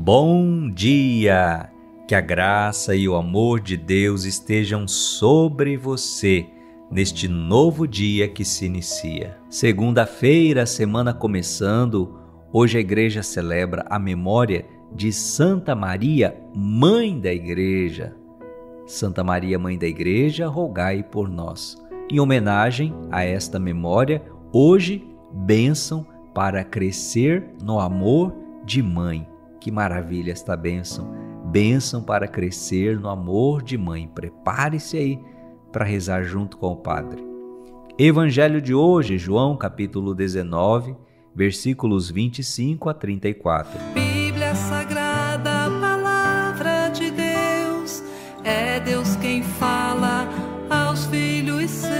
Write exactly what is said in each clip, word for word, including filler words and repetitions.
Bom dia! Que a graça e o amor de Deus estejam sobre você neste novo dia que se inicia. Segunda-feira, semana começando, hoje a igreja celebra a memória de Santa Maria, Mãe da Igreja. Santa Maria, Mãe da Igreja, rogai por nós. Em homenagem a esta memória, hoje, bênção para crescer no amor de mãe. Que maravilha esta bênção! Bênção para crescer no amor de mãe. Prepare-se aí para rezar junto com o Padre. Evangelho de hoje, João capítulo dezenove, versículos vinte e cinco a trinta e quatro. Bíblia Sagrada, Palavra de Deus, é Deus quem fala aos filhos seus.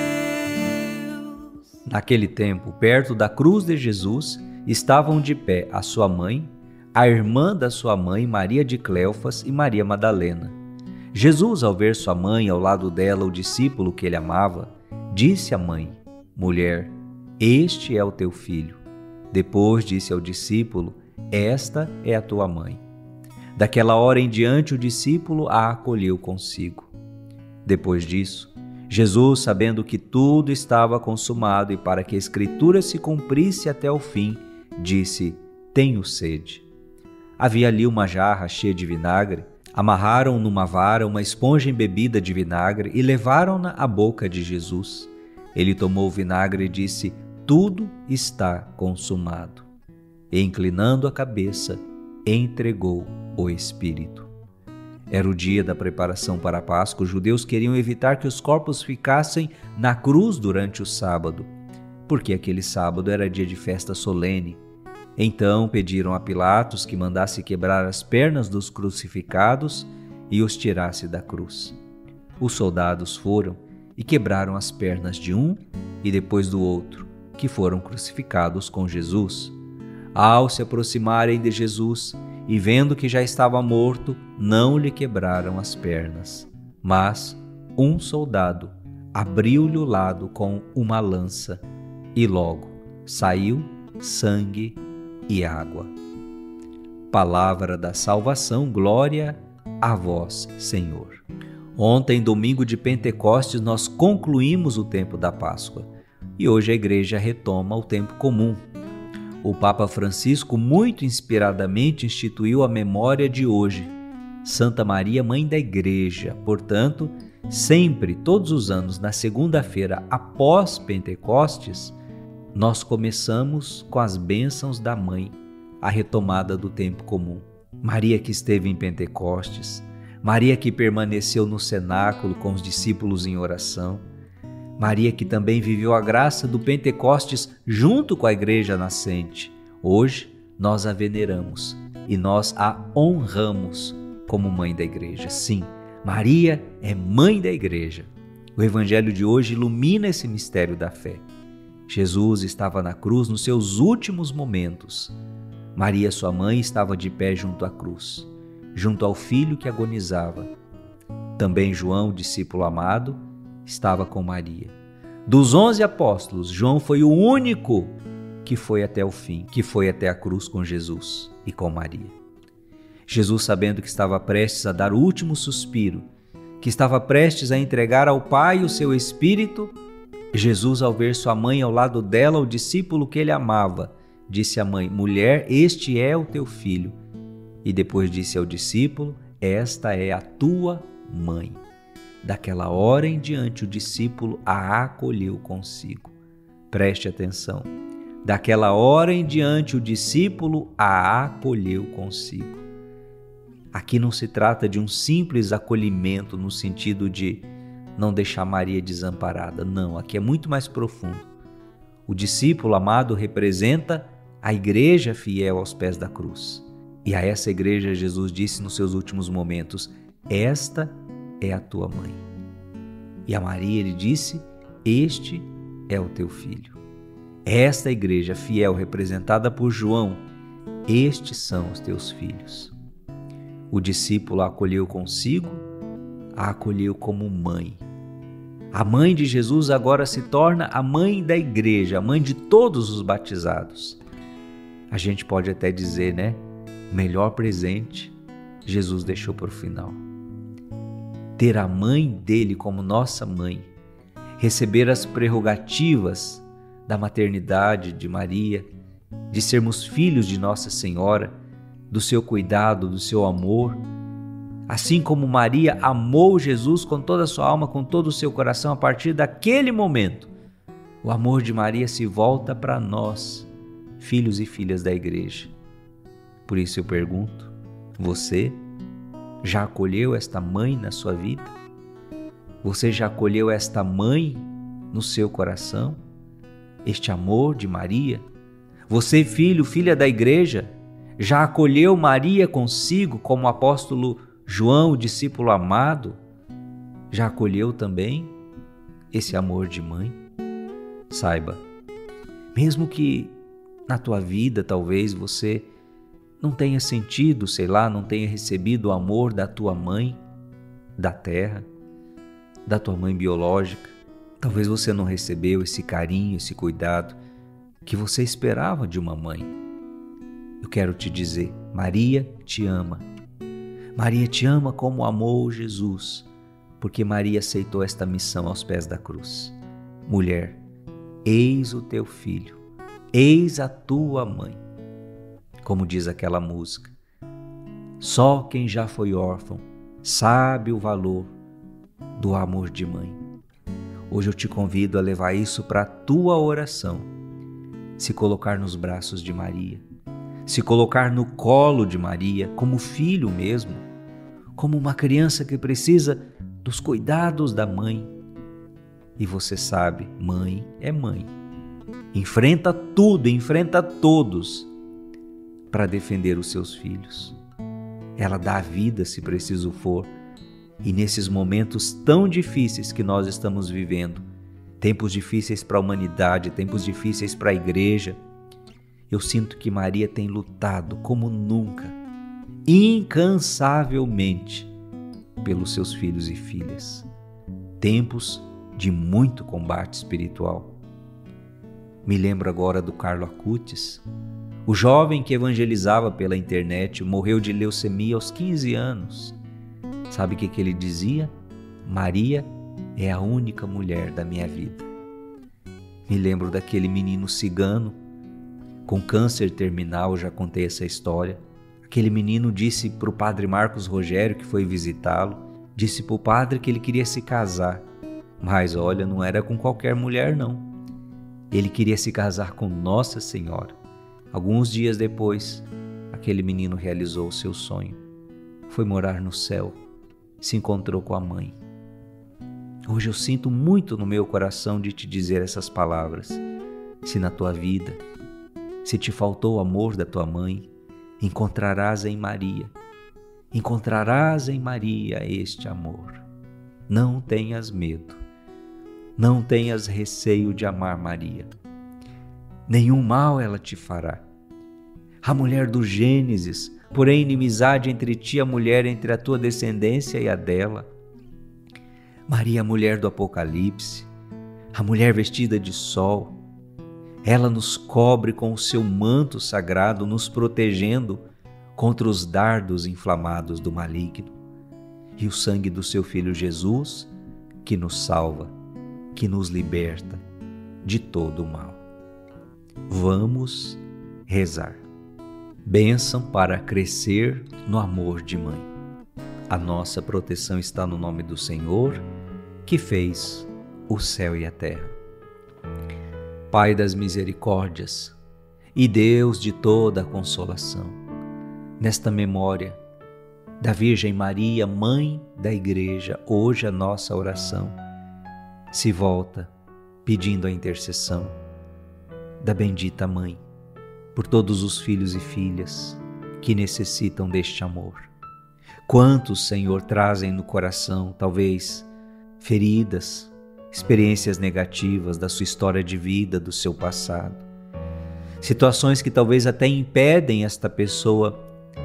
Naquele tempo, perto da cruz de Jesus, estavam de pé a sua mãe, a irmã da sua mãe, Maria de Cleofas, e Maria Madalena. Jesus, ao ver sua mãe ao lado dela, o discípulo que ele amava, disse à mãe: Mulher, este é o teu filho. Depois disse ao discípulo: Esta é a tua mãe. Daquela hora em diante, o discípulo a acolheu consigo. Depois disso, Jesus, sabendo que tudo estava consumado e para que a Escritura se cumprisse até o fim, disse: Tenho sede. Havia ali uma jarra cheia de vinagre. Amarraram numa vara uma esponja embebida de vinagre e levaram-na à boca de Jesus. Ele tomou o vinagre e disse: Tudo está consumado. E, inclinando a cabeça, entregou o Espírito. Era o dia da preparação para a Páscoa. Os judeus queriam evitar que os corpos ficassem na cruz durante o sábado, porque aquele sábado era dia de festa solene. Então pediram a Pilatos que mandasse quebrar as pernas dos crucificados e os tirasse da cruz. Os soldados foram e quebraram as pernas de um e depois do outro, que foram crucificados com Jesus. Ao se aproximarem de Jesus e vendo que já estava morto, não lhe quebraram as pernas. Mas um soldado abriu-lhe o lado com uma lança e logo saiu sangue e água. Palavra da salvação, glória a vós, Senhor. Ontem, domingo de Pentecostes, nós concluímos o tempo da Páscoa e hoje a igreja retoma o tempo comum. O Papa Francisco, muito inspiradamente, instituiu a memória de hoje, Santa Maria, Mãe da Igreja. Portanto, sempre, todos os anos, na segunda-feira após Pentecostes, nós começamos com as bênçãos da Mãe, a retomada do tempo comum. Maria que esteve em Pentecostes, Maria que permaneceu no cenáculo com os discípulos em oração, Maria que também viveu a graça do Pentecostes junto com a igreja nascente. Hoje nós a veneramos e nós a honramos como Mãe da Igreja. Sim, Maria é Mãe da Igreja. O Evangelho de hoje ilumina esse mistério da fé. Jesus estava na cruz nos seus últimos momentos. Maria, sua mãe, estava de pé junto à cruz, junto ao filho que agonizava. Também João, discípulo amado, estava com Maria. Dos onze apóstolos, João foi o único que foi até o fim, que foi até a cruz com Jesus e com Maria. Jesus, sabendo que estava prestes a dar o último suspiro, que estava prestes a entregar ao Pai o seu Espírito, Jesus, ao ver sua mãe ao lado dela, o discípulo que ele amava, disse à mãe: Mulher, este é o teu filho. E depois disse ao discípulo: Esta é a tua mãe. Daquela hora em diante, o discípulo a acolheu consigo. Preste atenção. Daquela hora em diante, o discípulo a acolheu consigo. Aqui não se trata de um simples acolhimento no sentido de não deixar Maria desamparada. Não, aqui é muito mais profundo. O discípulo amado representa a igreja fiel aos pés da cruz. E a essa igreja Jesus disse nos seus últimos momentos: Esta é a tua mãe. E a Maria ele disse: Este é o teu filho. Esta igreja fiel representada por João: Estes são os teus filhos. O discípulo a acolheu consigo, a acolheu como mãe. A mãe de Jesus agora se torna a mãe da igreja, a mãe de todos os batizados. A gente pode até dizer, né, O melhor presente Jesus deixou para o final. Ter a mãe dele como nossa mãe, receber as prerrogativas da maternidade de Maria, de sermos filhos de Nossa Senhora, do seu cuidado, do seu amor. Assim como Maria amou Jesus com toda a sua alma, com todo o seu coração, a partir daquele momento, o amor de Maria se volta para nós, filhos e filhas da igreja. Por isso eu pergunto, você já acolheu esta mãe na sua vida? Você já acolheu esta mãe no seu coração? Este amor de Maria? Você, filho, filha da igreja, já acolheu Maria consigo como o apóstolo João, o discípulo amado? Já acolheu também esse amor de mãe? Saiba, mesmo que na tua vida talvez você não tenha sentido, sei lá, não tenha recebido o amor da tua mãe da terra, da tua mãe biológica, talvez você não recebeu esse carinho, esse cuidado que você esperava de uma mãe. Eu quero te dizer, Maria te ama. Maria te ama como amou Jesus, porque Maria aceitou esta missão aos pés da cruz. Mulher, eis o teu filho, eis a tua mãe. Como diz aquela música, só quem já foi órfão sabe o valor do amor de mãe. Hoje eu te convido a levar isso para a tua oração, se colocar nos braços de Maria, se colocar no colo de Maria, como filho mesmo, como uma criança que precisa dos cuidados da mãe. E você sabe, mãe é mãe. Enfrenta tudo, enfrenta todos para defender os seus filhos. Ela dá a vida se preciso for. E nesses momentos tão difíceis que nós estamos vivendo, tempos difíceis para a humanidade, tempos difíceis para a igreja, eu sinto que Maria tem lutado como nunca, incansavelmente, pelos seus filhos e filhas. Tempos de muito combate espiritual. Me lembro agora do Carlo Acutis, o jovem que evangelizava pela internet, morreu de leucemia aos quinze anos. Sabe o que, que ele dizia? Maria é a única mulher da minha vida. Me lembro daquele menino cigano com câncer terminal, já contei essa história. Aquele menino disse para o padre Marcos Rogério, que foi visitá-lo, disse para o padre que ele queria se casar. Mas olha, não era com qualquer mulher não. Ele queria se casar com Nossa Senhora. Alguns dias depois, aquele menino realizou o seu sonho. Foi morar no céu, se encontrou com a mãe. Hoje eu sinto muito no meu coração de te dizer essas palavras. Se na tua vida, se te faltou o amor da tua mãe, encontrarás em Maria, encontrarás em Maria este amor. Não tenhas medo, não tenhas receio de amar Maria. Nenhum mal ela te fará. A mulher do Gênesis, porém inimizade entre ti e a mulher, entre a tua descendência e a dela. Maria, a mulher do Apocalipse, a mulher vestida de sol, ela nos cobre com o seu manto sagrado, nos protegendo contra os dardos inflamados do maligno. E o sangue do seu Filho Jesus, que nos salva, que nos liberta de todo o mal. Vamos rezar. Bênção para crescer no amor de mãe. A nossa proteção está no nome do Senhor, que fez o céu e a terra. Pai das misericórdias e Deus de toda a consolação, nesta memória da Virgem Maria, Mãe da Igreja, hoje a nossa oração se volta pedindo a intercessão da bendita Mãe por todos os filhos e filhas que necessitam deste amor. Quantos, Senhor, trazem no coração, talvez, feridas, experiências negativas da sua história de vida, do seu passado. Situações que talvez até impedem esta pessoa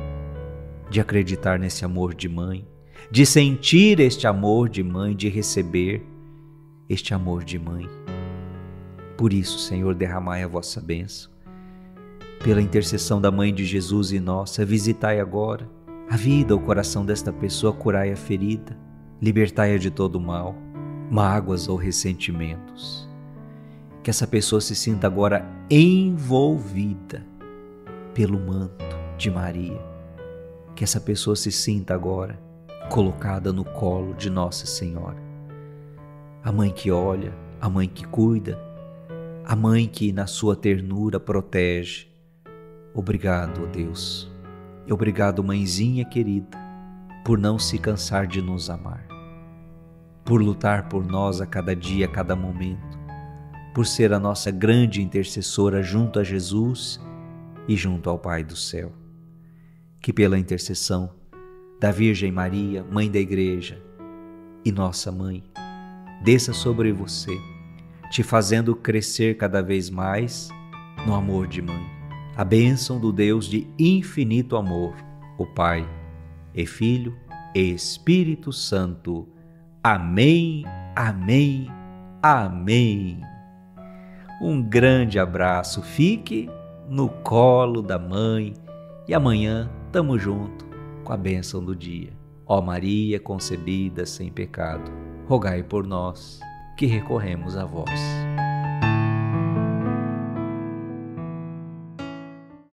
de acreditar nesse amor de mãe, de sentir este amor de mãe, de receber este amor de mãe. Por isso, Senhor, derramai a vossa bênção. pela intercessão da Mãe de Jesus e nossa, visitai agora a vida, o coração desta pessoa, curai a ferida, libertai-a de todo mal, mágoas ou ressentimentos. Que essa pessoa se sinta agora envolvida pelo manto de Maria. Que essa pessoa se sinta agora colocada no colo de Nossa Senhora. A mãe que olha, a mãe que cuida, a mãe que na sua ternura protege. Obrigado, ó Deus. Obrigado, mãezinha querida, por não se cansar de nos amar, por lutar por nós a cada dia, a cada momento, por ser a nossa grande intercessora junto a Jesus e junto ao Pai do céu. Que pela intercessão da Virgem Maria, Mãe da Igreja e nossa Mãe, desça sobre você, te fazendo crescer cada vez mais no amor de mãe. A bênção do Deus de infinito amor, o Pai, e Filho e Espírito Santo. Amém, amém, amém. Um grande abraço, fique no colo da mãe e amanhã tamo junto com a bênção do dia. Ó Maria concebida sem pecado, rogai por nós que recorremos a vós.